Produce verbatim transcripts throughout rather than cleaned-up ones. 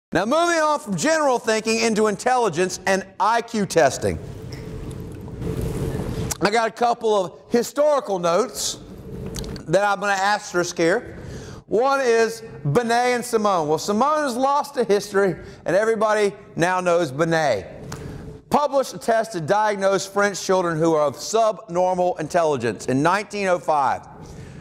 Now, moving on from general thinking into intelligence and I Q testing. I got a couple of historical notes that I'm going to asterisk here. One is Binet and Simone. Well, Simone is lost to history, and everybody now knows Binet. Published a test to diagnose French children who are of subnormal intelligence in nineteen oh five.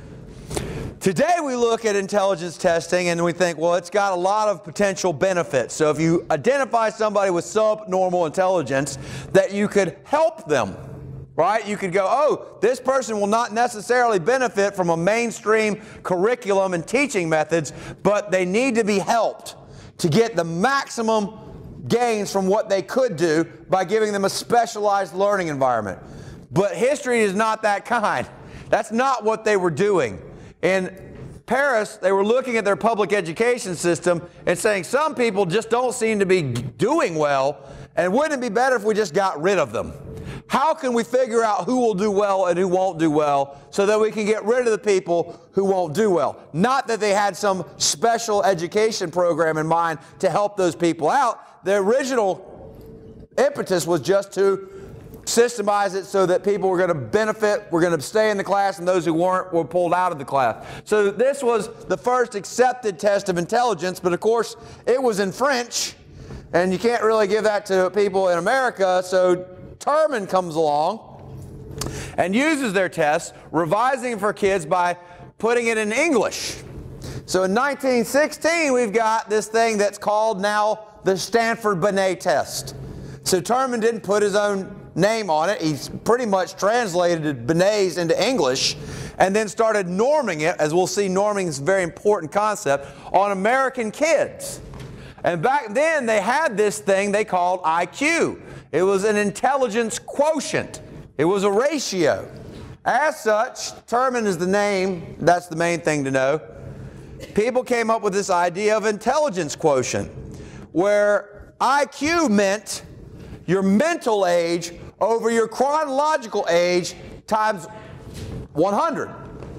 Today we look at intelligence testing and we think, well, it's got a lot of potential benefits. So if you identify somebody with subnormal intelligence, that you could help them, right? You could go, oh, this person will not necessarily benefit from a mainstream curriculum and teaching methods, but they need to be helped to get the maximum gains from what they could do by giving them a specialized learning environment. But history is not that kind. That's not what they were doing. In Paris, they were looking at their public education system and saying some people just don't seem to be doing well, and wouldn't it be better if we just got rid of them? How can we figure out who will do well and who won't do well so that we can get rid of the people who won't do well? Not that they had some special education program in mind to help those people out. The original impetus was just to systemize it so that people were going to benefit, were going to stay in the class, and those who weren't were pulled out of the class. So this was the first accepted test of intelligence, but of course it was in French, and you can't really give that to people in America, so Terman comes along and uses their test, revising it for kids by putting it in English. So in nineteen sixteen, we've got this thing that's called now the Stanford Binet test. So Terman didn't put his own name on it. He's pretty much translated Binet's into English and then started norming it, as we'll see. Norming is a very important concept, on American kids. And back then they had this thing they called I Q. It was an intelligence quotient. It was a ratio. As such, Terman is the name. That's the main thing to know. People came up with this idea of intelligence quotient, where I Q meant your mental age over your chronological age times one hundred.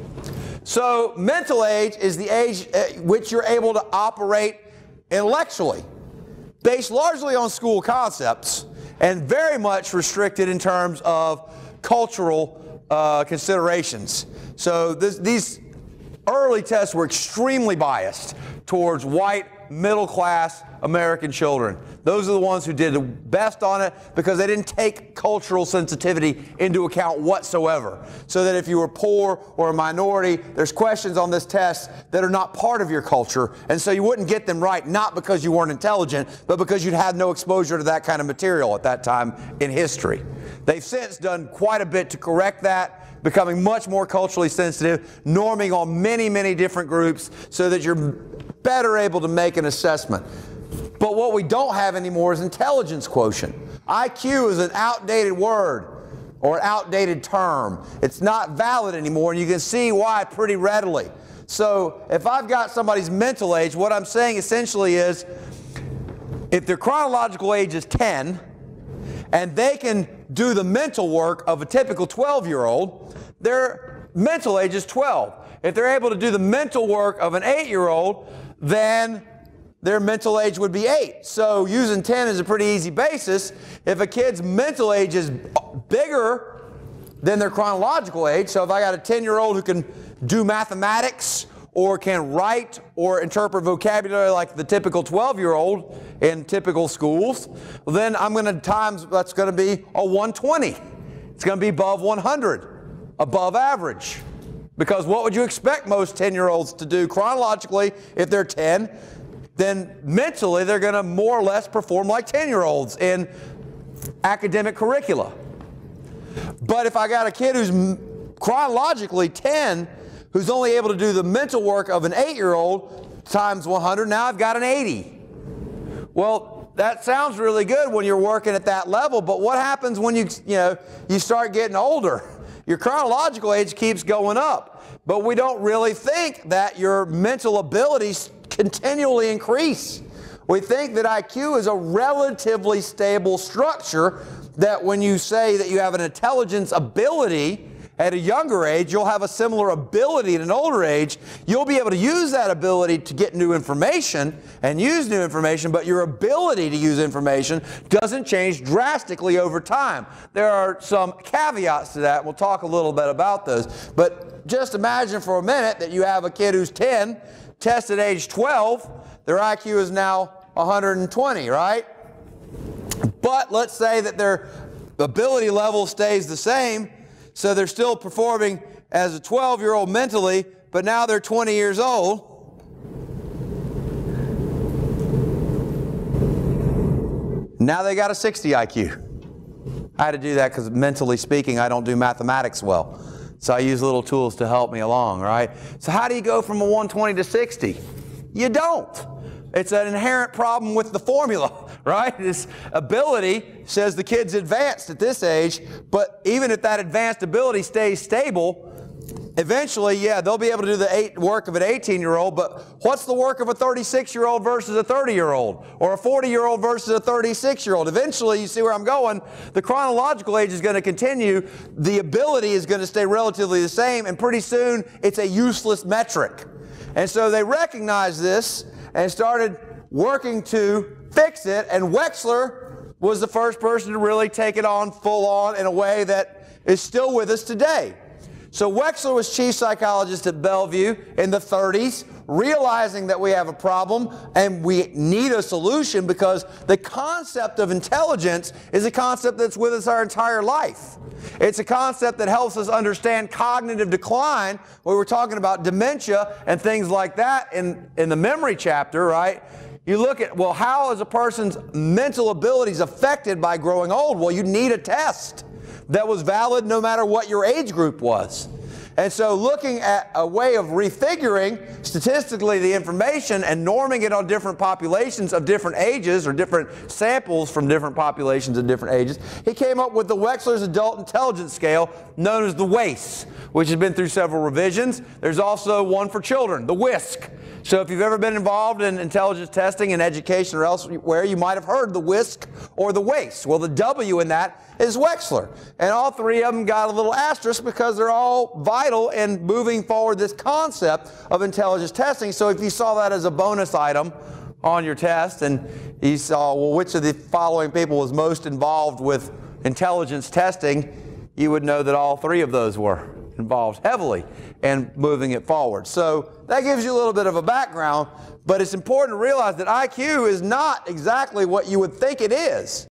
So mental age is the age at which you're able to operate intellectually, based largely on school concepts and very much restricted in terms of cultural uh, considerations. So this, these early tests were extremely biased towards white, middle-class American children. Those are the ones who did the best on it because they didn't take cultural sensitivity into account whatsoever. So that if you were poor or a minority, there's questions on this test that are not part of your culture, and so you wouldn't get them right, not because you weren't intelligent, but because you'd had no exposure to that kind of material at that time in history. They've since done quite a bit to correct that, becoming much more culturally sensitive, norming on many, many different groups so that you're better able to make an assessment. But what we don't have anymore is intelligence quotient. I Q is an outdated word or an outdated term. It's not valid anymore, and you can see why pretty readily. So if I've got somebody's mental age, what I'm saying essentially is if their chronological age is ten and they can do the mental work of a typical twelve-year-old, their mental age is twelve. If they're able to do the mental work of an eight-year-old, then their mental age would be eight. So using ten is a pretty easy basis. If a kid's mental age is bigger than their chronological age, so if I got a ten-year-old who can do mathematics or can write or interpret vocabulary like the typical twelve-year-old in typical schools, well, then I'm going to times, that's going to be a one twenty. It's going to be above one hundred, above average. Because what would you expect most ten-year-olds to do chronologically if they're ten? Then mentally they're going to more or less perform like ten-year-olds in academic curricula. But if I got a kid who's chronologically ten, who's only able to do the mental work of an eight-year-old times one hundred, now I've got an eighty. Well, that sounds really good when you're working at that level, but what happens when you, you know, you start getting older? Your chronological age keeps going up, but we don't really think that your mental abilities continually increase. We think that I Q is a relatively stable structure, that when you say that you have an intelligence ability at a younger age, you'll have a similar ability at an older age. You'll be able to use that ability to get new information and use new information, but your ability to use information doesn't change drastically over time. There are some caveats to that. We'll talk a little bit about those. But just imagine for a minute that you have a kid who's ten, tested at age twelve, their I Q is now one hundred twenty, right? But let's say that their ability level stays the same, so they're still performing as a twelve-year-old mentally, but now they're twenty years old. Now they got a sixty I Q. I had to do that because mentally speaking, I don't do mathematics well. So I use little tools to help me along, right? So how do you go from a one twenty to sixty? You don't. It's an inherent problem with the formula, right? This ability says the kid's advanced at this age, but even if that advanced ability stays stable, eventually, yeah, they'll be able to do the eight work of an eighteen-year-old, but what's the work of a thirty-six-year-old versus a thirty-year-old? Or a forty-year-old versus a thirty-six-year-old? Eventually, you see where I'm going, the chronological age is going to continue, the ability is going to stay relatively the same, and pretty soon, it's a useless metric. And so they recognized this and started working to fix it, and Wechsler was the first person to really take it on full on in a way that is still with us today. So Wechsler was chief psychologist at Bellevue in the thirties, realizing that we have a problem and we need a solution because the concept of intelligence is a concept that's with us our entire life. It's a concept that helps us understand cognitive decline. We were talking about dementia and things like that in, in the memory chapter, right? You look at, well, how is a person's mental abilities affected by growing old? Well, you need a test that was valid no matter what your age group was. And so looking at a way of refiguring statistically the information and norming it on different populations of different ages or different samples from different populations of different ages, he came up with the Wechsler's Adult Intelligence Scale, known as the WAIS, which has been through several revisions. There's also one for children, the WISC. So if you've ever been involved in intelligence testing in education or elsewhere, you might have heard the WISC or the WAIS. Well, the W in that is Wechsler. And all three of them got a little asterisk because they're all vital in moving forward this concept of intelligence testing. So if you saw that as a bonus item on your test and you saw, well, which of the following people was most involved with intelligence testing, you would know that all three of those were involved heavily in moving it forward. So that gives you a little bit of a background, but it's important to realize that I Q is not exactly what you would think it is.